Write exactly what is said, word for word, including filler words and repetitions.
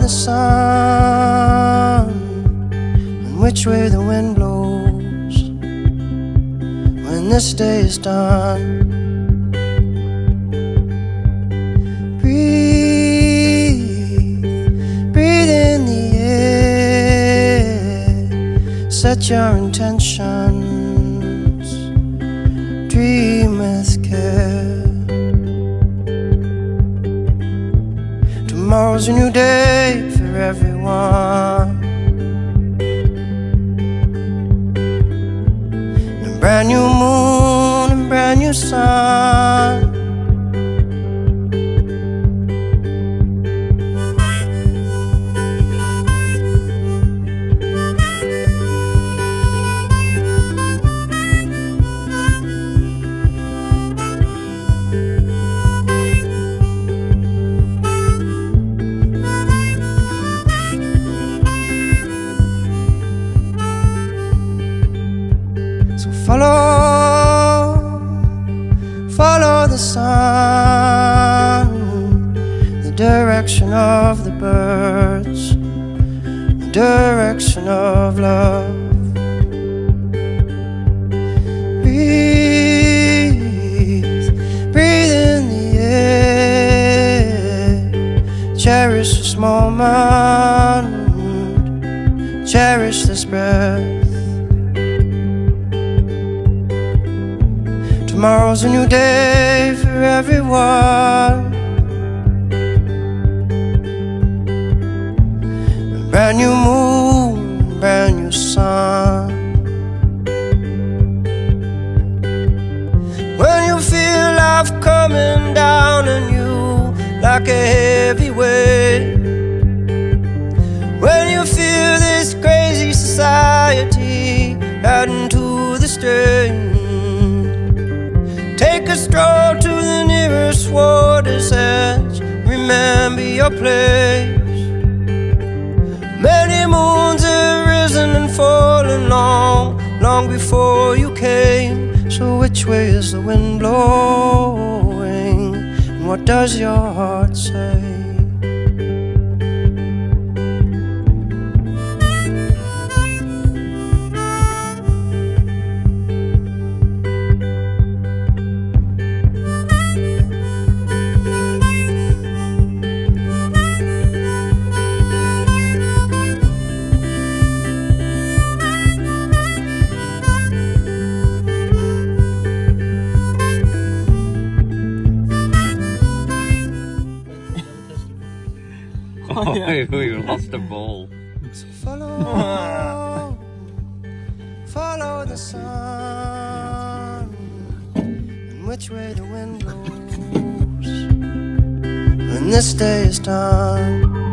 the sun and which way the wind blows when this day is done. Breathe, breathe in the air, set your intentions, dream with care. Tomorrow's a new day for everyone, a brand new moon and brand new sun. Follow, follow the sun, the direction of the birds, the direction of love. Breathe, breathe in the air, cherish this moment, cherish this breath. Tomorrow's a new day for everyone, a brand new moon, a brand new sun. When you feel life coming down on you like a heavy weight, when you feel this crazy society adding to the strain, take a stroll to the nearest water's edge. Remember your place. Many moons have risen and fallen long, long before you came. So which way is the wind blowing? And what does your heart say? Oh, yeah. We lost a ball. So follow, follow the sun, and which way the wind blows when this day is done.